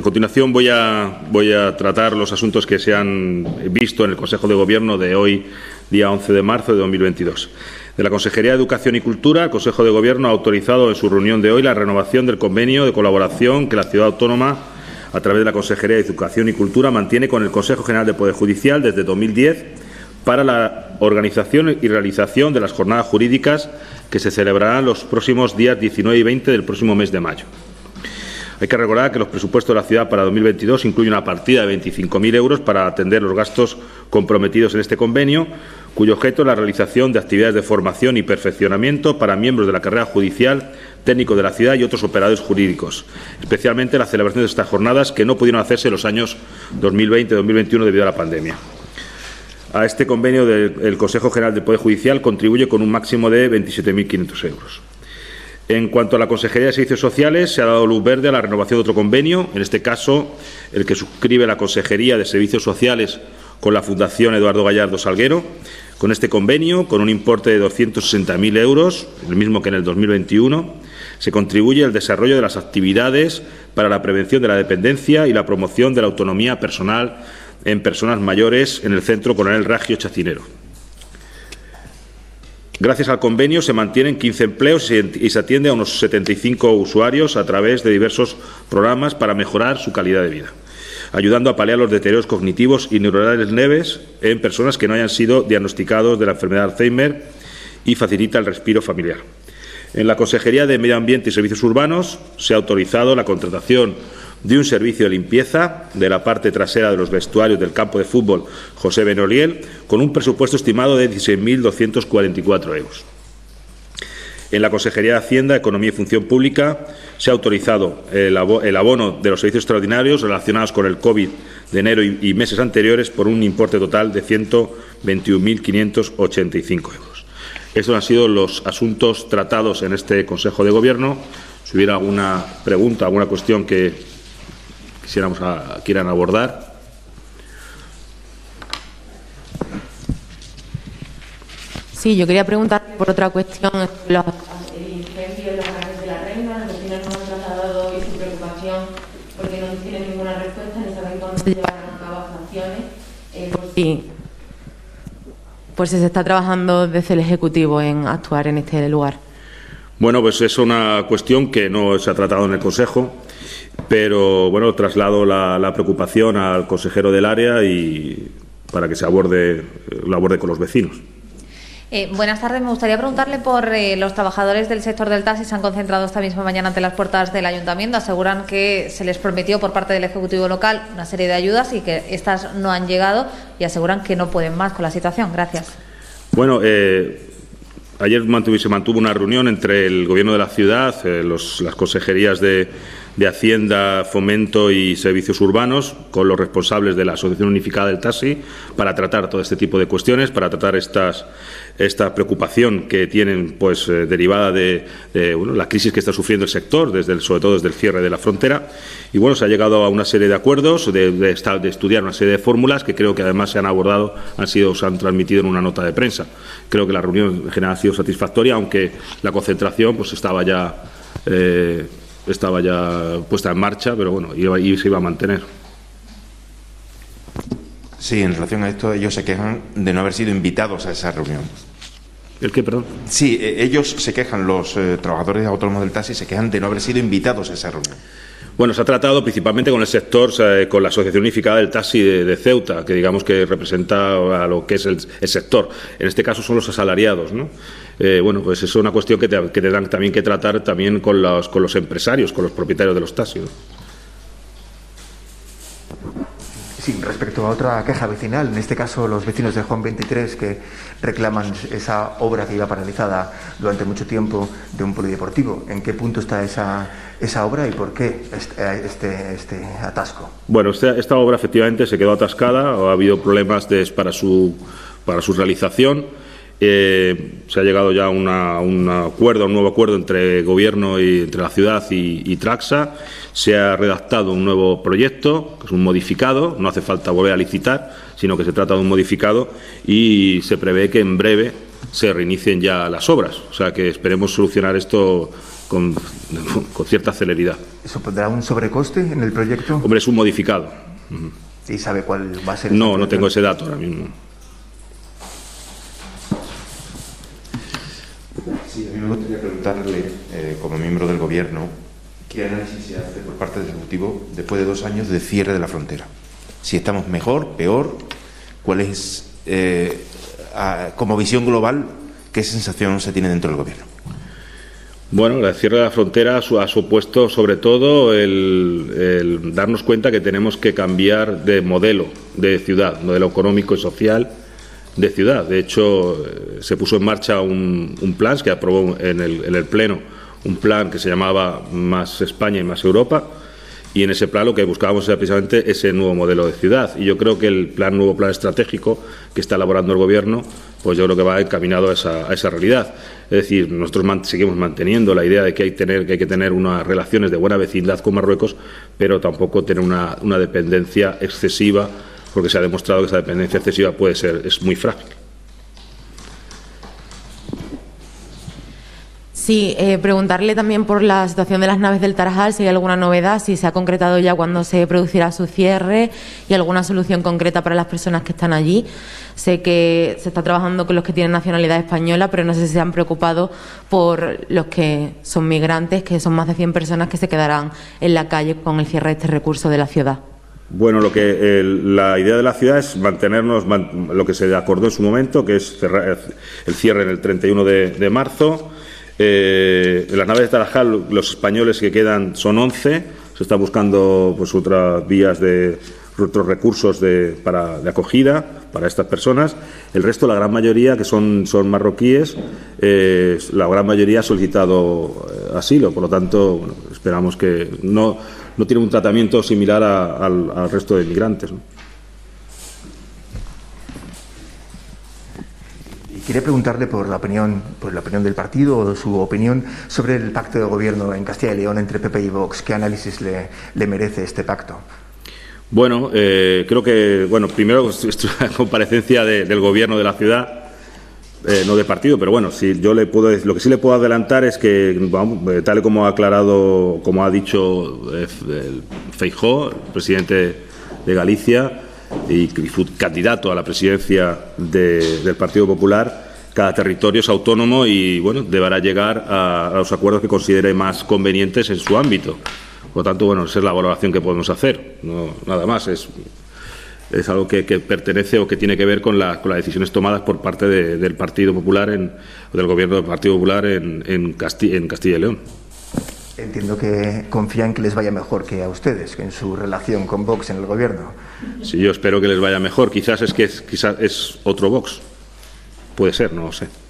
continuación voy a tratar los asuntos que se han visto en el Consejo de Gobierno de hoy, día 11 de marzo de 2022. De la Consejería de Educación y Cultura, el Consejo de Gobierno ha autorizado en su reunión de hoy la renovación del convenio de colaboración que la Ciudad Autónoma, a través de la Consejería de Educación y Cultura, mantiene con el Consejo General del Poder Judicial desde 2010 para la organización y realización de las jornadas jurídicas que se celebrarán los próximos días 19 y 20 del próximo mes de mayo. Hay que recordar que los presupuestos de la ciudad para 2022 incluyen una partida de 25.000 euros para atender los gastos comprometidos en este convenio, cuyo objeto es la realización de actividades de formación y perfeccionamiento para miembros de la carrera judicial, técnicos de la ciudad y otros operadores jurídicos, especialmente la celebración de estas jornadas que no pudieron hacerse en los años 2020 y 2021 debido a la pandemia. A este convenio del Consejo General del Poder Judicial contribuye con un máximo de 27.500 euros. En cuanto a la Consejería de Servicios Sociales, se ha dado luz verde a la renovación de otro convenio, en este caso el que suscribe la Consejería de Servicios Sociales con la Fundación Eduardo Gallardo Salguero. Con este convenio, con un importe de 260.000 euros, el mismo que en el 2021, se contribuye al desarrollo de las actividades para la prevención de la dependencia y la promoción de la autonomía personal en personas mayores en el Centro Coronel Raggio Chacinero. Gracias al convenio se mantienen 15 empleos y se atiende a unos 75 usuarios a través de diversos programas para mejorar su calidad de vida, ayudando a paliar los deterioros cognitivos y neuronales leves en personas que no hayan sido diagnosticados de la enfermedad de Alzheimer y facilita el respiro familiar. En la Consejería de Medio Ambiente y Servicios Urbanos se ha autorizado la contratación de un servicio de limpieza de la parte trasera de los vestuarios del campo de fútbol José Benoliel, con un presupuesto estimado de 16.244 euros. En la Consejería de Hacienda, Economía y Función Pública se ha autorizado el abono de los servicios extraordinarios relacionados con el COVID de enero y meses anteriores por un importe total de 121.585 euros. Estos han sido los asuntos tratados en este Consejo de Gobierno. Si hubiera alguna pregunta, alguna cuestión que quieran abordar. Sí, yo quería preguntar por otra cuestión. El incendio en los Jardines de la Reina, los vecinos nos han trasladado hoy su preocupación porque no tienen ninguna respuesta ni saben cuándo se llevarán a cabo acciones. Pues si se está trabajando desde el Ejecutivo en actuar en este lugar. Bueno, pues es una cuestión que no se ha tratado en el Consejo, pero bueno, traslado la preocupación al consejero del área y para que lo aborde con los vecinos. Buenas tardes. Me gustaría preguntarle por los trabajadores del sector del taxi. Se han concentrado esta misma mañana ante las puertas del Ayuntamiento. Aseguran que se les prometió por parte del Ejecutivo local una serie de ayudas y que estas no han llegado y aseguran que no pueden más con la situación. Gracias. Bueno, ayer se mantuvo una reunión entre el Gobierno de la ciudad, las consejerías de Hacienda, Fomento y Servicios Urbanos, con los responsables de la Asociación Unificada del Taxi, para tratar todo este tipo de cuestiones, para tratar esta preocupación que tienen, pues, derivada de la crisis que está sufriendo el sector, sobre todo desde el cierre de la frontera. Y bueno, se ha llegado a una serie de acuerdos, de estudiar una serie de fórmulas que creo que además se han abordado, se han transmitido en una nota de prensa. Creo que la reunión en general ha sido satisfactoria, aunque la concentración pues estaba ya puesta en marcha, pero bueno, se iba a mantener. Sí, en relación a esto, ellos se quejan de no haber sido invitados a esa reunión. ¿El qué, perdón? Sí, ellos se quejan, los trabajadores autónomos del taxi se quejan de no haber sido invitados a esa reunión. Bueno, se ha tratado principalmente con el sector, con la Asociación Unificada del Taxi de Ceuta, que digamos que representa a lo que es el sector. En este caso son los asalariados, ¿no? Bueno, pues eso es una cuestión que tendrán también que tratar también con los empresarios, con los propietarios de los taxis, ¿no? Sí, respecto a otra queja vecinal, en este caso los vecinos de Juan 23 que reclaman esa obra que iba paralizada durante mucho tiempo de un polideportivo. ¿En qué punto está esa obra y por qué este atasco? Bueno, esta obra efectivamente se quedó atascada, ha habido problemas para su realización. Se ha llegado ya a un nuevo acuerdo entre Gobierno y entre la ciudad y Traxa. Se ha redactado un nuevo proyecto, que es un modificado, no hace falta volver a licitar, sino que se trata de un modificado y se prevé que en breve se reinicien ya las obras. O sea que esperemos solucionar esto con cierta celeridad. ¿Eso pondrá un sobrecoste en el proyecto? Hombre, es un modificado. ¿Y sabe cuál va a ser? No, no tengo ese dato ahora mismo. Sí, a mí me gustaría preguntarle, como miembro del Gobierno, ¿qué análisis se hace por parte del Ejecutivo después de 2 años de cierre de la frontera? Si estamos mejor, peor, ¿cuál es, como visión global, qué sensación se tiene dentro del Gobierno? Bueno, el cierre de la frontera ha supuesto sobre todo el darnos cuenta que tenemos que cambiar de modelo de ciudad, modelo económico y social de ciudad. De hecho, se puso en marcha un plan que aprobó en el Pleno, un plan que se llamaba Más España y Más Europa, y en ese plan lo que buscábamos era precisamente ese nuevo modelo de ciudad. Y yo creo que el nuevo plan estratégico que está elaborando el Gobierno, pues yo creo que va encaminado a esa realidad. Es decir, nosotros seguimos manteniendo la idea de que hay que tener unas relaciones de buena vecindad con Marruecos, pero tampoco tener una dependencia excesiva, porque se ha demostrado que esa dependencia excesiva es muy frágil. Sí, preguntarle también por la situación de las naves del Tarajal, si hay alguna novedad, si se ha concretado ya cuándo se producirá su cierre y alguna solución concreta para las personas que están allí. Sé que se está trabajando con los que tienen nacionalidad española, pero no sé si se han preocupado por los que son migrantes, que son más de 100 personas que se quedarán en la calle con el cierre de este recurso de la ciudad. Bueno, la idea de la ciudad es mantenernos lo que se acordó en su momento, que es el cierre en el 31 de marzo. Las naves de Tarajal, los españoles que quedan son 11. Se está buscando pues otras vías otros recursos de acogida para estas personas. El resto, la gran mayoría, que son marroquíes, la gran mayoría ha solicitado asilo. Por lo tanto, bueno, esperamos que no tiene un tratamiento similar al resto de inmigrantes, ¿no? Quería preguntarle por la opinión del partido o su opinión sobre el pacto de gobierno en Castilla y León entre PP y Vox. ¿Qué análisis le merece este pacto? Bueno, creo que, primero esto es una comparecencia del gobierno de la ciudad, no de partido, pero bueno, si yo lo que sí le puedo adelantar es que, tal y como ha aclarado, como ha dicho Feijóo, el presidente de Galicia, y candidato a la presidencia del Partido Popular, cada territorio es autónomo y bueno, deberá llegar a los acuerdos que considere más convenientes en su ámbito. Por lo tanto, esa es la valoración que podemos hacer, no nada más. Es algo que pertenece o que tiene que ver con las decisiones tomadas por parte del Partido Popular, del Gobierno del Partido Popular en Castilla y León. Entiendo que confían que les vaya mejor que a ustedes, que en su relación con Vox en el Gobierno. Sí, yo espero que les vaya mejor. Quizás es otro Vox. Puede ser, no lo sé.